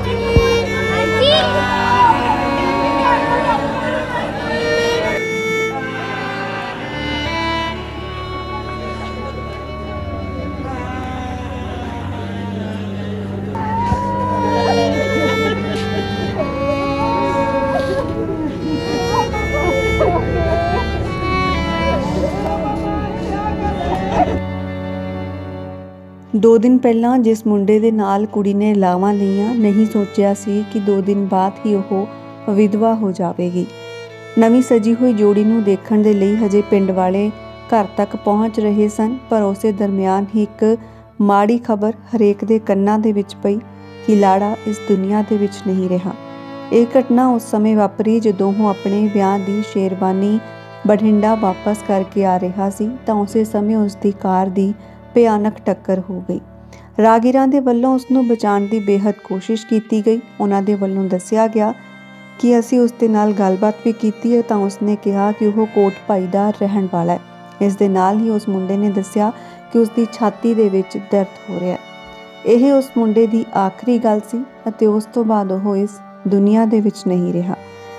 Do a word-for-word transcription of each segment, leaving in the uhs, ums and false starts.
दो दिन पहला जिस मुंडे दे नाल कुड़ी ने लावां लईआं नहीं सोचिया सी कि दो दिन बाद ही ओह विधवा हो जावेगी। नवीं सजी हुई जोड़ी नूं देखण दे लई हजे पिंड वाले घर तक पहुंच रहे सन, पर उसे दरमियान ही एक माड़ी खबर हरेक दे कन्नां दे विच पई कि लाड़ा इस दुनिया दे विच नहीं रहा। ਇਹ घटना उस समय वापरी जदों ਉਹ ਆਪਣੇ ਵਿਆਹ ਦੀ ਸ਼ੇਰਵਾਨੀ ਬਠਿੰਡਾ वापस करके आ रहा सी ਤਾਂ ਉਸੇ ਸਮੇਂ ਉਸ ਦੀ ਕਾਰ ਦੀ ਭਿਆਨਕ ਟੱਕਰ ਹੋ ਗਈ। ਰਾਗੀਰਾਂ ਦੇ ਵੱਲੋਂ ਉਸ ਨੂੰ ਬਚਾਉਣ ਦੀ ਬੇਹੱਦ ਕੋਸ਼ਿਸ਼ ਕੀਤੀ ਗਈ। ਉਹਨਾਂ ਦੇ ਵੱਲੋਂ ਦੱਸਿਆ ਗਿਆ ਕਿ ਅਸੀਂ ਉਸ ਦੇ ਨਾਲ ਗੱਲਬਾਤ ਵੀ ਕੀਤੀ ਹੈ ਤਾਂ ਉਸਨੇ ਕਿਹਾ ਕਿ ਉਹ ਕੋਟ ਭਾਈ ਦਾ ਰਹਿਣ ਵਾਲਾ ਹੈ। ਇਸ ਦੇ ਨਾਲ ਹੀ ਉਸ ਮੁੰਡੇ ਨੇ ਦੱਸਿਆ ਕਿ ਉਸ ਦੀ ਛਾਤੀ ਦੇ ਵਿੱਚ ਦਰਦ ਹੋ ਰਿਹਾ ਹੈ। ਇਹ ਉਸ ਮੁੰਡੇ ਦੀ ਆਖਰੀ ਗੱਲ ਸੀ ਅਤੇ ਉਸ ਤੋਂ ਬਾਅਦ ਉਹ ਇਸ ਦੁਨੀਆ ਦੇ ਵਿੱਚ ਨਹੀਂ ਰਿਹਾ।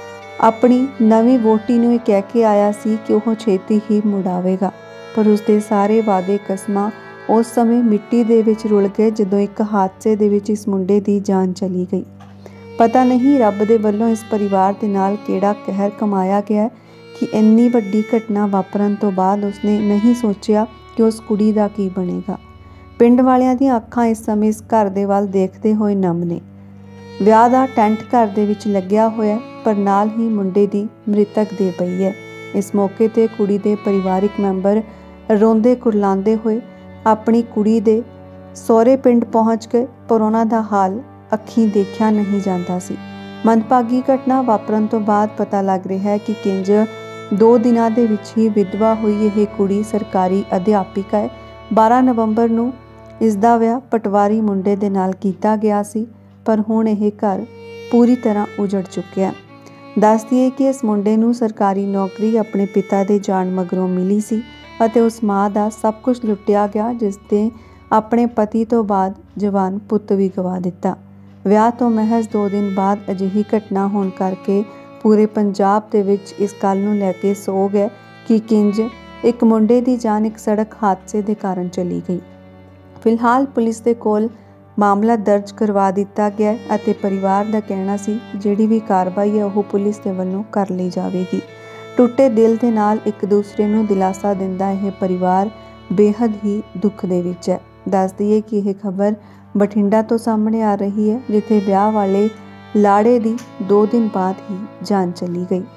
ਆਪਣੀ ਨਵੀਂ ਵੋਟੀ ਨੂੰ ਇਹ ਕਹਿ ਕੇ ਆਇਆ ਸੀ ਕਿ ਉਹ ਛੇਤੀ ਹੀ ਮੁੜ ਆਵੇਗਾ, ਪਰ ਉਸਦੇ ਸਾਰੇ ਵਾਅਦੇ ਕਸਮਾਂ ਉਸ ਸਮੇਂ ਮਿੱਟੀ ਦੇ ਵਿੱਚ ਰੁਲ ਗਏ ਜਦੋਂ ਇੱਕ ਹਾਦਸੇ ਦੇ ਵਿੱਚ ਇਸ ਮੁੰਡੇ ਦੀ ਜਾਨ ਚਲੀ ਗਈ। ਪਤਾ ਨਹੀਂ ਰੱਬ ਦੇ ਵੱਲੋਂ ਇਸ ਪਰਿਵਾਰ ਦੇ ਨਾਲ ਕਿਹੜਾ ਕਹਿਰ ਕਮਾਇਆ ਗਿਆ ਕਿ ਇੰਨੀ ਵੱਡੀ ਘਟਨਾ ਵਾਪਰਨ ਤੋਂ ਬਾਅਦ ਉਸਨੇ ਨਹੀਂ ਸੋਚਿਆ ਕਿ ਉਸ ਕੁੜੀ ਦਾ ਕੀ ਬਣੇਗਾ। ਪਿੰਡ ਵਾਲਿਆਂ ਦੀਆਂ ਅੱਖਾਂ ਇਸ ਸਮੇਂ ਇਸ ਘਰ ਦੇ ਵੱਲ ਦੇਖਦੇ ਹੋਏ ਨਮ ਨੇ। ਵਿਆਹ ਦਾ ਟੈਂਟ ਘਰ ਦੇ ਵਿੱਚ ਲੱਗਿਆ ਹੋਇਆ, ਪਰ ਨਾਲ ਹੀ ਮੁੰਡੇ ਦੀ ਮ੍ਰਿਤਕ ਦੇ ਪਈ ਹੈ। ਇਸ ਮੌਕੇ ਤੇ ਕੁੜੀ ਦੇ ਪਰਿਵਾਰਿਕ ਮੈਂਬਰ ਰੋਂਦੇ ਕੁਰਲਾਉਂਦੇ ਹੋਏ ਆਪਣੀ ਕੁੜੀ ਦੇ ਸਹੁਰੇ ਪਿੰਡ ਪਹੁੰਚ ਗਏ, ਪਰ ਉਹਨਾਂ ਦਾ ਹਾਲ ਅੱਖੀਂ ਦੇਖਿਆ ਨਹੀਂ ਜਾਂਦਾ ਸੀ। ਮੰਦਭਾਗੀ ਘਟਨਾ ਵਾਪਰਨ ਤੋਂ ਬਾਅਦ ਪਤਾ ਲੱਗ ਰਿਹਾ ਹੈ ਕਿ ਕਿੰਜ ਦੋ ਦਿਨਾਂ ਦੇ ਵਿੱਚ ਹੀ ਵਿਧਵਾ ਹੋਈ ਇਹ ਕੁੜੀ ਸਰਕਾਰੀ ਅਧਿਆਪਿਕਾ ਹੈ। ਬਾਰਾਂ ਨਵੰਬਰ ਨੂੰ ਇਸ ਦਾ ਵਿਆਹ ਪਟਵਾਰੀ ਮੁੰਡੇ ਦੇ ਨਾਲ ਕੀਤਾ ਗਿਆ ਸੀ, ਪਰ ਹੁਣ ਇਹ ਘਰ ਪੂਰੀ ਤਰ੍ਹਾਂ ਉਜੜ ਚੁੱਕਿਆ। ਦੱਸ ਦਈਏ ਕਿ ਇਸ ਮੁੰਡੇ ਨੂੰ ਸਰਕਾਰੀ ਨੌਕਰੀ ਆਪਣੇ ਪਿਤਾ ਦੇ ਜਾਣ ਮਗਰੋਂ ਮਿਲੀ ਸੀ ਅਤੇ ਉਸ ਮਾਂ ਦਾ ਸਭ ਕੁਝ ਲੁੱਟਿਆ ਗਿਆ, ਜਿਸ ਦੇ ਆਪਣੇ ਪਤੀ ਤੋਂ ਬਾਅਦ ਜਵਾਨ ਪੁੱਤ ਵੀ ਗਵਾ ਦਿੱਤਾ। ਵਿਆਹ ਤੋਂ ਮਹਿਜ਼ ਦੋ ਦਿਨ ਬਾਅਦ ਅਜਿਹੀ ਘਟਨਾ ਹੋਣ ਕਰਕੇ ਪੂਰੇ ਪੰਜਾਬ ਦੇ ਵਿੱਚ ਇਸ ਗੱਲ ਨੂੰ ਲੈ ਕੇ ਸੋਗ ਹੈ ਕਿ ਕਿੰਜ ਇੱਕ ਮੁੰਡੇ ਦੀ ਜਾਨ ਇੱਕ ਸੜਕ ਹਾਦਸੇ ਦੇ ਕਾਰਨ ਚਲੀ ਗਈ। ਫਿਲਹਾਲ ਪੁਲਿਸ ਦੇ ਕੋਲ ਮਾਮਲਾ ਦਰਜ ਕਰਵਾ ਦਿੱਤਾ ਗਿਆ ਅਤੇ ਪਰਿਵਾਰ ਦਾ ਕਹਿਣਾ ਸੀ ਜਿਹੜੀ ਵੀ ਕਾਰਵਾਈ ਹੈ ਉਹ ਪੁਲਿਸ ਦੇ ਵੱਲੋਂ ਕਰ ਲਈ ਜਾਵੇਗੀ। ਟੁੱਟੇ ਦਿਲ ਦੇ ਨਾਲ ਇੱਕ ਦੂਸਰੇ ਨੂੰ ਦਿਲਾਸਾ ਦਿੰਦਾ ਇਹ ਪਰਿਵਾਰ ਬੇਹੱਦ ਹੀ ਦੁੱਖ ਦੇ ਵਿੱਚ ਹੈ। ਦੱਸ ਦਈਏ ਕਿ ਇਹ ਖਬਰ ਬਠਿੰਡਾ ਤੋਂ ਸਾਹਮਣੇ ਆ ਰਹੀ ਹੈ, ਜਿੱਥੇ ਵਿਆਹ ਵਾਲੇ ਲਾੜੇ ਦੀ ਦੋ ਦਿਨ ਬਾਅਦ ਹੀ ਜਾਨ ਚਲੀ ਗਈ।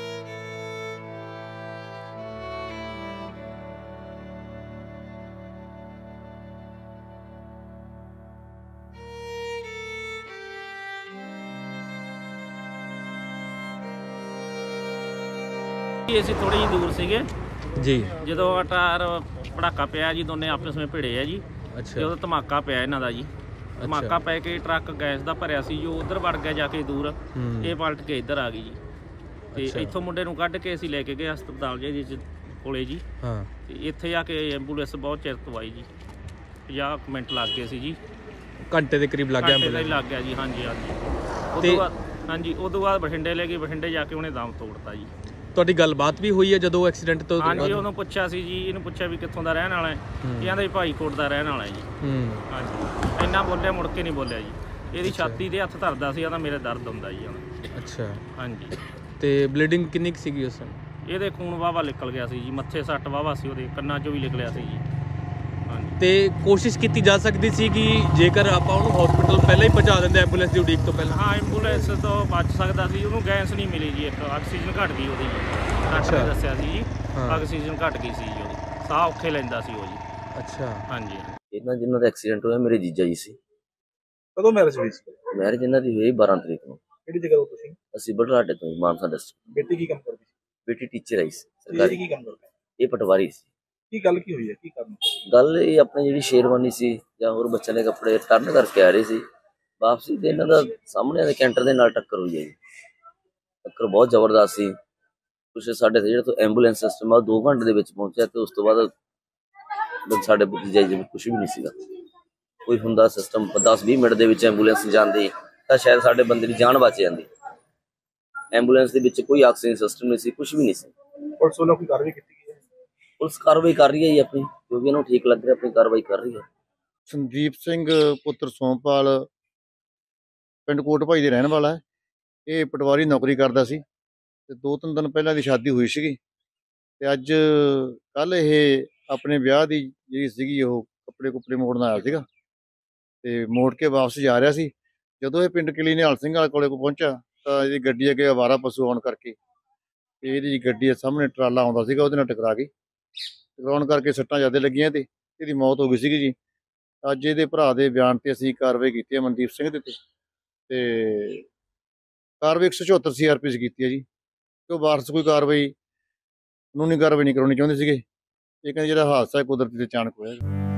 ਅਸੀਂ ਥੋੜੀ ਜਿਹੀ ਦੂਰ ਸੀਗੇ ਜੀ, ਜਦੋਂ ਅਟਾਰ ਪੜਾਕਾ ਪਿਆ ਜੀ, ਦੋਨੇ ਆਪਸ ਵਿੱਚ ਭਿੜੇ ਆ ਜੀ। ਅੱਛਾ, ਜਦੋਂ ਧਮਾਕਾ ਪਿਆ ਇਹਨਾਂ ਦਾ ਜੀ, ਧਮਾਕਾ ਪੈ ਕੇ ਟਰੱਕ ਗੈਸ ਦਾ ਭਰਿਆ ਸੀ ਜੋ ਉਧਰ ਵੜ ਗਿਆ ਜਾ ਕੇ ਦੂਰ, ਇਹ ਪਲਟ ਕੇ ਇੱਧਰ ਆ ਗਈ ਜੀ। ਤੇ ਇੱਥੋਂ ਮੁੰਡੇ ਨੂੰ ਕੱਢ ਕੇ ਅਸੀਂ ਲੈ ਕੇ ਗਏ ਹਸਪਤਾਲ ਜੀ ਕੋਲੇ ਜੀ। ਹਾਂ, ਤੇ ਇੱਥੇ ਆ ਕੇ ਐਂਬੂਲੈਂਸ ਬਹੁਤ ਚਿਰ ਤੋਂ ਆਈ ਜੀ, ਪੰਜਾਹ ਮਿੰਟ ਲੱਗ ਗਏ ਸੀ ਜੀ, ਘੰਟੇ ਦੇ ਕਰੀਬ ਲੱਗ ਗਿਆ ਐਂਬੂਲੈਂਸ ਲੱਗ ਗਿਆ ਜੀ। ਹਾਂਜੀ ਹਾਂਜੀ, ਉਸ ਤੋਂ ਬਾਅਦ ਹਾਂਜੀ ਉਸ ਤੋਂ ਬਾਅਦ ਬਠਿੰਡੇ ਲੈ ਗਏ, ਬਠਿੰਡੇ ਜਾ ਕੇ ਉਹਨੇ ਦਮ ਤੋੜਤਾ ਜੀ। ਤੁਹਾਡੀ ਗੱਲਬਾਤ ਵੀ ਹੋਈ ਹੈ ਜਦੋਂ ਐਕਸੀਡੈਂਟ ਤੋਂ? ਹਾਂਜੀ, ਉਹਨੂੰ ਪੁੱਛਿਆ ਸੀ ਜੀ, ਇਹਨੂੰ ਪੁੱਛਿਆ ਵੀ ਕਿੱਥੋਂ ਦਾ ਰਹਿਣ ਵਾਲਾ ਹੈ, ਇਹ ਕਹਿੰਦਾ ਵੀ ਭਾਈਕੋਟ ਦਾ ਰਹਿਣ ਵਾਲਾ ਹੈ ਜੀ। ਹਾਂਜੀ, ਇੰਨਾ ਬੋਲਿਆ, ਮੁੜ ਕੇ ਨਹੀਂ ਬੋਲਿਆ ਜੀ। ਇਹਦੀ ਛਾਤੀ ਦੇ ਹੱਥ ਧਰਦਾ ਸੀ, ਇਹਦਾ ਮੇਰੇ ਦਰਦ ਹੁੰਦਾ ਜੀ ਹੁਣ। ਅੱਛਾ, ਹਾਂਜੀ। ਤੇ ਬਲੀਡਿੰਗ ਕਿੰਨੀ ਕੁ ਸੀਗੀ ਉਸ ਸਮੇਂ? ਇਹਦੇ ਖੂਨ ਵਾਵਾ ਨਿਕਲ ਗਿਆ ਸੀ ਜੀ, ਮੱਥੇ ਸੱਟ ਵਾਵਾ ਸੀ, ਉਹਦੇ ਕੰਨਾਂ 'ਚੋਂ ਵੀ ਨਿਕਲਿਆ ਸੀ ਜੀ। ਹਾਂਜੀ, ਤੇ ਕੋਸ਼ਿਸ਼ ਕੀਤੀ ਜਾ ਸਕਦੀ ਸੀ ਕਿ ਜੇਕਰ ਆਪਾਂ ਉਹਨੂੰ ਹਸਪੀਟਲ ਪਹਿਲਾਂ ਹੀ ਪਹੁੰਚਾ ਦਿੰਦੇ ਐਂਬੂਲੈਂਸ ਦੀ ਉਡੀਕ ਤੋਂ ਪਹਿਲਾਂ? ਹਾਂ, ਐਂਬੂਲੈਂਸ ਤੋਂ ਬਚ ਸਕਦਾ ਸੀ। ਉਹਨੂੰ ਗੈਸ ਨਹੀਂ ਮਿਲੀ ਜੀ, ਇੱਕ ਆਕਸੀਜਨ ਘੱਟ ਗਈ ਉਹਦੀ। ਡਾਕਟਰ ਨੇ ਦੱਸਿਆ ਸੀ ਜੀ ਆਕਸੀਜਨ ਘੱਟ ਗਈ ਸੀ ਜੀ, ਉਹਦੀ ਸਾਹ ਔਖੇ ਲੈਂਦਾ ਸੀ ਉਹ ਜੀ। ਅੱਛਾ, ਹਾਂਜੀ। ਇਹਨਾਂ ਜਿਨ੍ਹਾਂ ਦਾ ਐਕਸੀਡੈਂਟ ਹੋਇਆ ਮੇਰੇ ਜੀਜਾ ਜੀ ਸੀ। ਕਦੋਂ ਮੈਰਿਜ ਹੋਈ ਸੀ? ਮੈਰਿਜ ਇਹਨਾਂ ਦੀ ਹੋਈ ਬਾਰਾਂ ਤਰੀਕ ਨੂੰ। ਕਿਹੜੀ ਜਗ੍ਹਾ ਤੋਂ ਤੁਸੀਂ? ਅਸੀਂ ਬਟਲਾਡੇ ਤੋਂ, ਮਾਨਸਾ ਡਿਸਟ੍ਰਿਕਟ। ਬੇਟੀ ਕੀ ਕੰਮ ਕਰਦੀ ਸੀ? ਬੇਟੀ ਟੀਚਰ ਆਈ ਸੀ ਸਰਕਾਰੀ। ਕੀ ਕੰਮ ਕਰਦੀ? ਇਹ ਪਟਵਾਰੀ ਸੀ। ਕੀ ਗੱਲ ਕੀ ਹੋਈ ਹੈ, ਕੀ ਕਾਰਨ? ਗੱਲ ਇਹ ਆਪਣੀ ਜਿਹੜੀ ਸ਼ੇਰਵਾਨੀ ਸੀ ਜਾਂ ਹੋਰ ਬੱਚਿਆਂ ਦੇ ਕੱਪੜੇ ਟਰਨ ਕਰਕੇ ਆ ਰਹੇ ਸੀ ਵਾਪਸੀ, ਤੇ ਇਹਨਾਂ ਦਾ ਸਾਹਮਣੇ ਦੇ ਕੈਂਟਰ ਦੇ ਨਾਲ ਟੱਕਰ ਹੋਈ ਹੈ ਜੀ। ਟੱਕਰ ਬਹੁਤ ਜ਼ਬਰਦਸਤ ਸੀ। ਕੁਛ ਸਾਡੇ ਜਿਹੜਾ ਤੋਂ ਐਂਬੂਲੈਂਸ ਸਿਸਟਮ ਆ ਦੋ ਘੰਟੇ ਦੇ ਵਿੱਚ ਪਹੁੰਚਿਆ, ਤੇ ਉਸ ਤੋਂ ਬਾਅਦ ਸਾਡੇ ਭਤੀਜਾ ਜੀ ਕੁਛ ਵੀ ਨਹੀਂ ਸੀਗਾ। ਕੋਈ ਹੁੰਦਾ ਸਿਸਟਮ ਦਸ ਵੀਹ ਮਿੰਟ ਦੇ ਵਿੱਚ ਐਂਬੂਲੈਂਸ ਜਾਂਦੀ, ਤਾਂ ਸ਼ਾਇਦ ਸਾਡੇ ਬੰਦੇ ਦੀ ਜਾਨ ਬਚ ਜਾਂਦੀ। ਐਂਬੂਲੈਂਸ ਦੇ ਵਿੱਚ ਕੋਈ ਆਕਸੀਜਨ ਸਿਸਟਮ ਨਹੀਂ ਸੀ, ਕੁਝ ਵੀ ਨਹੀਂ ਸੀ। ਪੁਲਿਸ ਵੱਲੋਂ ਕੋਈ ਕਾਰਵਾਈ ਕੀਤੀ ਗਈ ਹੈ? ਪੁਲਿਸ ਕਾਰਵਾਈ ਕਰ ਰਹੀ ਹੈ ਜੀ, ਆਪਣੀ ਜੋ ਵੀ ਇਹਨੂੰ ਠੀਕ ਲੱਗ ਰਿਹਾ ਆਪਣੀ ਕਾਰਵਾਈ ਕਰ ਰਹੀ ਹੈ। ਸੰਦੀਪ ਸਿੰਘ ਪੁੱਤਰ ਸੋਮਪਾਲ ਪਿੰਡ ਕੋਟ ਭਾਈ ਦੇ ਰਹਿਣ ਵਾਲਾ ਹੈ। ਇਹ ਪਟਵਾਰੀ ਨੌਕਰੀ ਕਰਦਾ ਸੀ ਤੇ ਦੋ ਤਿੰਨ ਦਿਨ ਪਹਿਲਾਂ ਦੀ ਸ਼ਾਦੀ ਹੋਈ ਸੀਗੀ ਤੇ ਅੱਜ ਕੱਲ ਇਹ ਆਪਣੇ ਵਿਆਹ ਦੀ ਜਿਹੜੀ ਸੀਗੀ ਉਹ ਕੱਪੜੇ ਕੁੱਪੜੇ ਮੋੜਨ ਆਇਆ ਸੀਗਾ ਤੇ ਮੋੜ ਕੇ ਵਾਪਸ ਜਾ ਰਿਹਾ ਸੀ। ਜਦੋਂ ਇਹ ਪਿੰਡ ਕਿਲੀ ਨਿਹਾਲ ਸਿੰਘ ਵਾਲੇ ਕੋਲੇ ਕੋ ਪਹੁੰਚਿਆ ਤਾਂ ਇਹਦੀ ਗੱਡੀ ਅੱਗੇ ਅਵਾਰਾ ਪਸ਼ੂ ਆਉਣ ਕਰਕੇ ਤੇ ਇਹਦੀ ਗੱਡੀ ਦੇ ਸਾਹਮਣੇ ਟਰਾਲਾ ਆਉਂਦਾ ਸੀਗਾ, ਉਹਦੇ ਨਾਲ ਟਕਰਾ ਗਈ। ਟਕਰਾਉਣ ਕਰਕੇ ਸੱਟਾਂ ਜ਼ਿਆਦਾ ਲੱਗੀਆਂ ਤੇ ਇਹਦੀ ਮੌਤ ਹੋ ਗਈ ਸੀਗੀ ਜੀ। ਅੱਜ ਇਹਦੇ ਭਰਾ ਦੇ ਬਿਆਨ ਤੇ ਅਸੀਂ ਕਾਰਵਾਈ ਕੀਤੀ ਹੈ ਮਨਦੀਪ ਸਿੰਘ ਦੇ ਤੇ ਤੇ ਕਾਰਵਾਈ ਇੱਕ ਸੌ ਚੁਹੱਤਰ ਸੀ ਆਰ ਪੀ 'ਚ ਕੀਤੀ ਹੈ ਜੀ। ਕਿ ਉਹ ਵਾਰਸ ਕੋਈ ਕਾਰਵਾਈ ਕਾਨੂੰਨੀ ਕਾਰਵਾਈ ਨਹੀਂ ਕਰਾਉਣੀ ਚਾਹੁੰਦੇ ਸੀਗੇ। ਇਹ ਕਹਿੰਦੇ ਜਿਹੜਾ ਹਾਦਸਾ ਕੁਦਰਤੀ ਤੇ ਅਚਾਨਕ ਹੋਇਆ।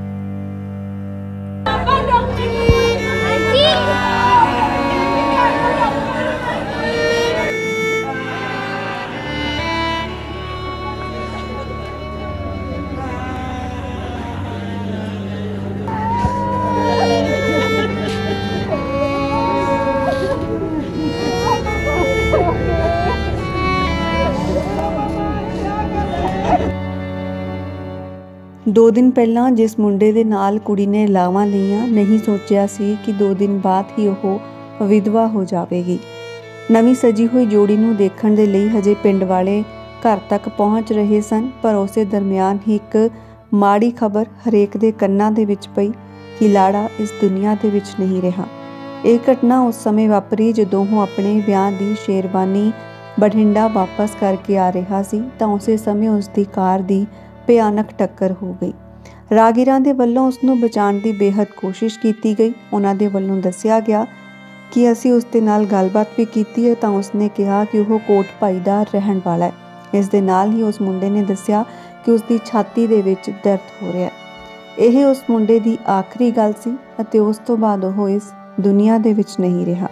ਦੋ ਦਿਨ ਪਹਿਲਾਂ ਜਿਸ ਮੁੰਡੇ ਦੇ ਨਾਲ ਕੁੜੀ ਨੇ ਲਾਵਾਂ ਲਈਆਂ, ਨਹੀਂ ਸੋਚਿਆ ਸੀ ਕਿ ਦੋ ਦਿਨ ਬਾਅਦ ਹੀ ਉਹ ਵਿਧਵਾ ਹੋ ਜਾਵੇਗੀ। ਨਵੀਂ ਸਜੀ ਹੋਈ ਜੋੜੀ ਨੂੰ ਦੇਖਣ ਦੇ ਲਈ ਹਜੇ ਪਿੰਡ ਵਾਲੇ ਘਰ ਤੱਕ ਪਹੁੰਚ ਰਹੇ ਸਨ, ਪਰ ਉਸੇ ਦਰਮਿਆਨ ਹੀ ਇੱਕ ਮਾੜੀ ਖਬਰ ਹਰੇਕ ਦੇ ਕੰਨਾਂ ਦੇ ਵਿੱਚ ਪਈ ਕਿ ਲਾੜਾ ਇਸ ਦੁਨੀਆ ਦੇ ਵਿੱਚ ਨਹੀਂ ਰਿਹਾ। ਇਹ ਘਟਨਾ ਉਸ ਸਮੇਂ ਵਾਪਰੀ ਜਦੋਂ ਉਹ ਆਪਣੇ ਵਿਆਹ ਦੀ ਸ਼ੇਰਵਾਨੀ ਬਠਿੰਡਾ ਵਾਪਸ ਕਰਕੇ ਆ ਰਿਹਾ ਸੀ ਤਾਂ ਉਸੇ ਸਮੇਂ ਉਸ ਦੀ ਕਾਰ ਦੀ ਭਿਆਨਕ ਟੱਕਰ ਹੋ ਗਈ। ਰਾਗੀਰਾਂ ਦੇ ਵੱਲੋਂ ਉਸ ਨੂੰ ਬਚਾਉਣ ਦੀ ਬੇਹੱਦ ਕੋਸ਼ਿਸ਼ ਕੀਤੀ ਗਈ। ਉਹਨਾਂ ਦੇ ਵੱਲੋਂ ਦੱਸਿਆ ਗਿਆ ਕਿ ਅਸੀਂ ਉਸ ਦੇ ਨਾਲ ਗੱਲਬਾਤ ਵੀ ਕੀਤੀ ਹੈ ਤਾਂ ਉਸਨੇ ਕਿਹਾ ਕਿ ਉਹ ਕੋਟ ਭਾਈ ਦਾ ਰਹਿਣ ਵਾਲਾ ਹੈ। ਇਸ ਦੇ ਨਾਲ ਹੀ ਉਸ ਮੁੰਡੇ ਨੇ ਦੱਸਿਆ ਕਿ ਉਸ ਦੀ ਛਾਤੀ ਦੇ ਵਿੱਚ ਦਰਦ ਹੋ ਰਿਹਾ। ਇਹ ਉਸ ਮੁੰਡੇ ਦੀ ਆਖਰੀ ਗੱਲ ਸੀ ਅਤੇ ਉਸ ਤੋਂ ਬਾਅਦ ਉਹ ਇਸ ਦੁਨੀਆ ਦੇ ਵਿੱਚ ਨਹੀਂ ਰਿਹਾ।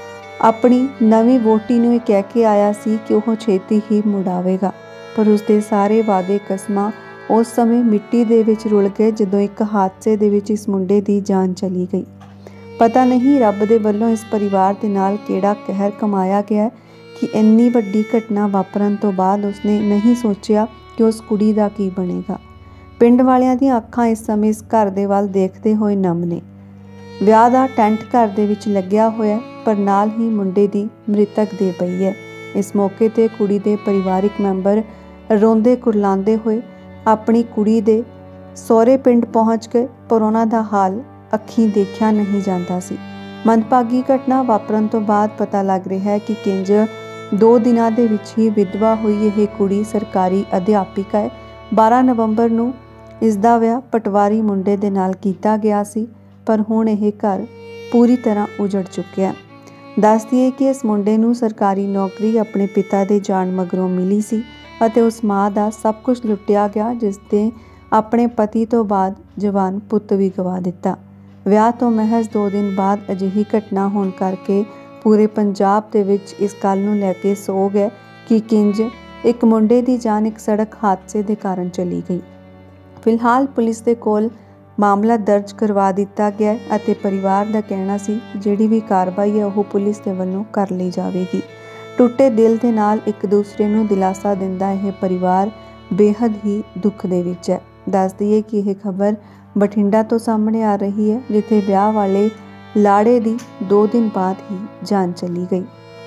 ਆਪਣੀ ਨਵੀਂ ਵੋਟੀ ਨੂੰ ਇਹ ਕਹਿ ਕੇ ਆਇਆ ਸੀ ਕਿ ਉਹ ਛੇਤੀ ਹੀ ਮੁੜ ਆਵੇਗਾ, ਪਰ ਉਸਦੇ ਸਾਰੇ ਵਾਅਦੇ ਕਸਮਾਂ ਉਸ ਸਮੇਂ ਮਿੱਟੀ ਦੇ ਵਿੱਚ ਰੁਲ ਗਏ ਜਦੋਂ ਇੱਕ ਹਾਦਸੇ ਦੇ ਵਿੱਚ ਇਸ ਮੁੰਡੇ ਦੀ ਜਾਨ ਚਲੀ ਗਈ। ਪਤਾ ਨਹੀਂ ਰੱਬ ਦੇ ਵੱਲੋਂ ਇਸ ਪਰਿਵਾਰ ਦੇ ਨਾਲ ਕਿਹੜਾ ਕਹਿਰ ਕਮਾਇਆ ਗਿਆ ਕਿ ਇੰਨੀ ਵੱਡੀ ਘਟਨਾ ਵਾਪਰਨ ਤੋਂ ਬਾਅਦ ਉਸਨੇ ਨਹੀਂ ਸੋਚਿਆ ਕਿ ਉਸ ਕੁੜੀ ਦਾ ਕੀ ਬਣੇਗਾ। ਪਿੰਡ ਵਾਲਿਆਂ ਦੀਆਂ ਅੱਖਾਂ ਇਸ ਸਮੇਂ ਇਸ ਘਰ ਦੇ ਵੱਲ ਦੇਖਦੇ ਹੋਏ ਨਮ ਨੇ। ਵਿਆਹ ਦਾ ਟੈਂਟ ਘਰ ਦੇ ਵਿੱਚ ਲੱਗਿਆ ਹੋਇਆ, ਪਰ ਨਾਲ ਹੀ ਮੁੰਡੇ ਦੀ ਮ੍ਰਿਤਕ ਦੇ ਪਈ ਹੈ। ਇਸ ਮੌਕੇ ਤੇ ਕੁੜੀ ਦੇ ਪਰਿਵਾਰਿਕ ਮੈਂਬਰ ਰੋਂਦੇ ਕੁਰਲਾਉਂਦੇ ਹੋਏ ਆਪਣੀ ਕੁੜੀ ਦੇ ਸਹੁਰੇ ਪਿੰਡ ਪਹੁੰਚ ਗਏ, ਪਰ ਉਹਨਾਂ ਦਾ ਹਾਲ ਅੱਖੀਂ ਦੇਖਿਆ ਨਹੀਂ ਜਾਂਦਾ ਸੀ। ਮੰਦਭਾਗੀ ਘਟਨਾ ਵਾਪਰਨ ਤੋਂ ਬਾਅਦ ਪਤਾ ਲੱਗ ਰਿਹਾ ਹੈ ਕਿ ਕਿੰਜ ਦੋ ਦਿਨਾਂ ਦੇ ਵਿੱਚ ਹੀ ਵਿਧਵਾ ਹੋਈ ਇਹ ਕੁੜੀ ਸਰਕਾਰੀ ਅਧਿਆਪਿਕਾ ਹੈ। ਬਾਰਾਂ ਨਵੰਬਰ ਨੂੰ ਇਸ ਦਾ ਵਿਆਹ ਪਟਵਾਰੀ ਮੁੰਡੇ ਦੇ ਨਾਲ ਕੀਤਾ ਗਿਆ ਸੀ, ਪਰ ਹੁਣ ਇਹ ਘਰ ਪੂਰੀ ਤਰ੍ਹਾਂ ਉਜੜ ਚੁੱਕਿਆ। ਦੱਸ ਦਈਏ ਕਿ ਇਸ ਮੁੰਡੇ ਨੂੰ ਸਰਕਾਰੀ ਨੌਕਰੀ ਆਪਣੇ ਪਿਤਾ ਦੇ ਜਾਣ ਮਗਰੋਂ ਮਿਲੀ ਸੀ ਅਤੇ ਉਸ ਮਾਂ ਦਾ ਸਭ ਕੁਝ ਲੁੱਟਿਆ ਗਿਆ, ਜਿਸ ਦੇ ਆਪਣੇ ਪਤੀ ਤੋਂ ਬਾਅਦ ਜਵਾਨ ਪੁੱਤ ਵੀ ਗਵਾ ਦਿੱਤਾ। ਵਿਆਹ ਤੋਂ ਮਹਿਜ਼ ਦੋ ਦਿਨ ਬਾਅਦ ਅਜਿਹੀ ਘਟਨਾ ਹੋਣ ਕਰਕੇ ਪੂਰੇ ਪੰਜਾਬ ਦੇ ਵਿੱਚ ਇਸ ਗੱਲ ਨੂੰ ਲੈ ਕੇ ਸੋਗ ਹੈ ਕਿ ਕਿੰਜ ਇੱਕ ਮੁੰਡੇ ਦੀ ਜਾਨ ਇੱਕ ਸੜਕ ਹਾਦਸੇ ਦੇ ਕਾਰਨ ਚਲੀ ਗਈ। ਫਿਲਹਾਲ ਪੁਲਿਸ ਦੇ ਕੋਲ ਮਾਮਲਾ ਦਰਜ ਕਰਵਾ ਦਿੱਤਾ ਗਿਆ ਅਤੇ ਪਰਿਵਾਰ ਦਾ ਕਹਿਣਾ ਸੀ ਜਿਹੜੀ ਵੀ ਕਾਰਵਾਈ ਹੈ ਉਹ ਪੁਲਿਸ ਦੇ ਵੱਲੋਂ ਕਰ ਲਈ ਜਾਵੇਗੀ। ਟੁੱਟੇ ਦਿਲ ਦੇ ਨਾਲ ਇੱਕ ਦੂਸਰੇ ਨੂੰ ਦਿਲਾਸਾ ਦਿੰਦਾ ਇਹ ਪਰਿਵਾਰ ਬੇਹੱਦ ਹੀ ਦੁੱਖ ਦੇ ਵਿੱਚ ਹੈ। ਦੱਸ ਦਈਏ ਕਿ ਇਹ ਖਬਰ ਬਠਿੰਡਾ ਤੋਂ ਸਾਹਮਣੇ ਆ ਰਹੀ ਹੈ, ਜਿੱਥੇ ਵਿਆਹ ਵਾਲੇ ਲਾੜੇ ਦੀ ਦੋ ਦਿਨ ਬਾਅਦ ਹੀ ਜਾਨ ਚਲੀ ਗਈ।